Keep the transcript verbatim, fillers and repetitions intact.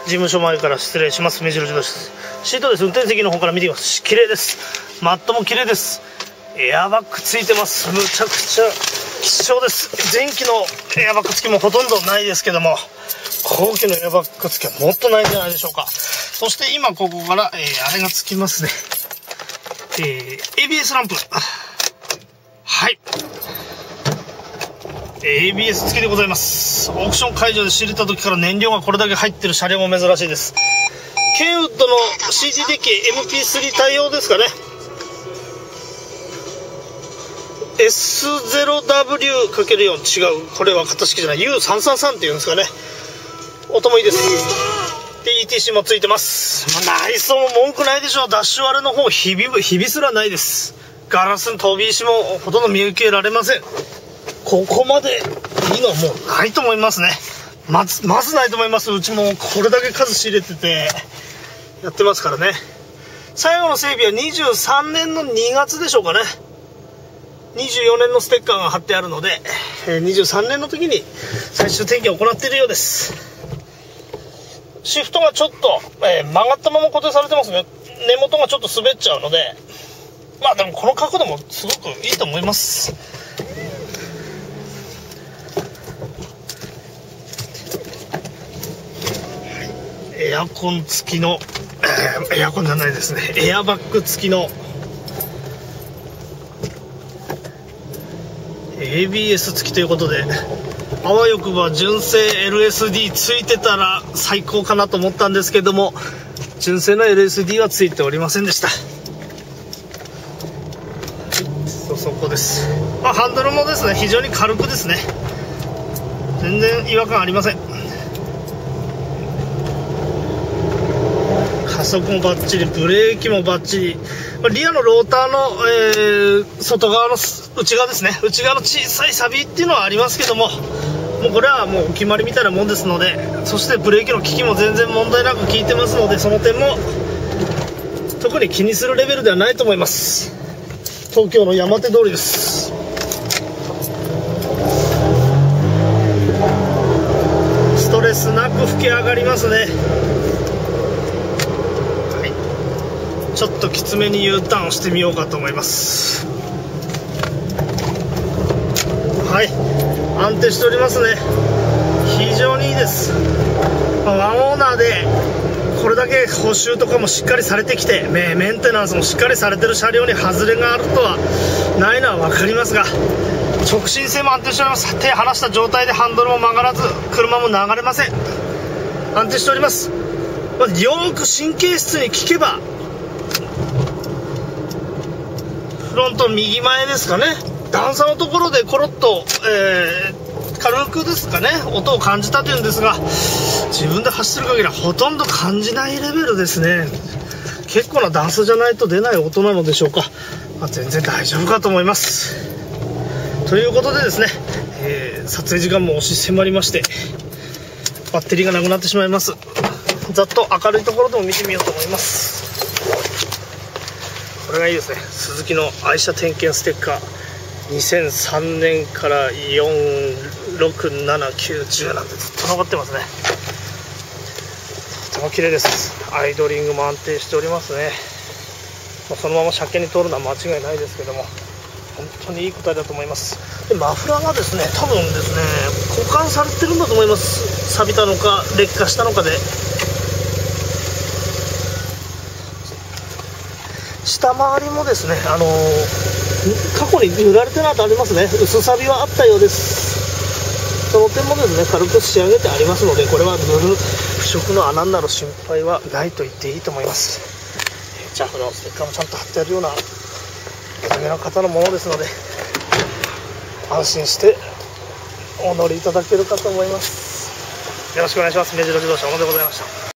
事務所前から失礼します。目白自動車です。シートです。運転席の方から見てみます。綺麗です。マットも綺麗です。エアバッグついてます。むちゃくちゃ貴重です。前期のエアバッグ付きもほとんどないですけども、後期のエアバッグ付きはもっとないんじゃないでしょうか。そして今ここから、えー、あれが付きますね。えー、エービーエス ランプ。はい。エービーエス 付きでございます。オークション会場で仕入れた時から燃料がこれだけ入ってる車両も珍しいです。ケンウッドの シーディー デッキ エムピースリー 対応ですかね。エスゼロダブリューかけるよん 違う。これは型式じゃない。ユーさんさんさん っていうんですかね。音もいいです。で イーティーシー もついてます。まあ、内装も文句ないでしょう。ダッシュ割れの方ひびひびすらないです。ガラスの飛び石もほとんど見受けられません。ここまでいいのはもうないと思いますね。まずまずないと思います。うちもこれだけ数仕入れててやってますからね。最後の整備はにじゅうさんねんのにがつでしょうかね。にじゅうよねんのステッカーが貼ってあるので、にじゅうさんねんの時に最終点検を行っているようです。シフトがちょっと、えー、曲がったまま固定されてますね。根元がちょっと滑っちゃうので、まあでもこの角度もすごくいいと思います。エアコン付きの、えー、エアコンじゃないですね。エアバッグ付きのエービーエス 付きということで、あわよくば純正 エルエスディー ついてたら最高かなと思ったんですけども、純正の エルエスディー はついておりませんでした。そうそこです。まあ、ハンドルもですね、非常に軽くですね。全然違和感ありません。加速もバッチリ、ブレーキもバッチリ。リアのローターの、えー、外側の内側ですね、内側の小さい錆っていうのはありますけども、もうこれはもうお決まりみたいなもんですので、そしてブレーキの効きも全然問題なく効いてますので、その点も特に気にするレベルではないと思います。東京の山手通りです。ストレスなく吹き上がりますね。ちょっときつめに U ターンをしてみようかと思います。はい、安定しておりますね。非常にいいです。ワンオーナーでこれだけ補修とかもしっかりされてきて、メンテナンスもしっかりされてる車両に外れがあるとはないのは分かりますが、直進性も安定しております。手離した状態でハンドルも曲がらず、車も流れません。安定しております。よーく神経質に聞けば、フロント右前ですかね、段差のところでコロッと、えー、軽くですかね、音を感じたというんですが、自分で走ってる限りはほとんど感じないレベルですね。結構な段差じゃないと出ない音なのでしょうか。まあ、全然大丈夫かと思います。ということでですね、えー、撮影時間も押し迫りまして、バッテリーがなくなってしまいます。ざっと明るいところでも見てみようと思います。これがいいですね。スズキの愛車点検ステッカー、にせんさんねんからよん、ろく、なな、きゅう、じゅうなんてずっと残ってますね。とても綺麗です。アイドリングも安定しておりますね。まあ、そのまま車検に通るのは間違いないですけども、本当にいい答えだと思います。でマフラーがですね、多分ですね、交換されてるんだと思います。錆びたのか劣化したのかで。下回りもですね、あのー、過去に塗られてるのとありますね。薄錆はあったようです。その点もですね、軽く仕上げてありますので、これは塗る腐食の穴になる心配はないと言っていいと思います。ジャフのステッカーもちゃんと貼ってあるような有名な方のものですので、安心してお乗りいただけるかと思います。よろしくお願いします。目白自動車小野でございました。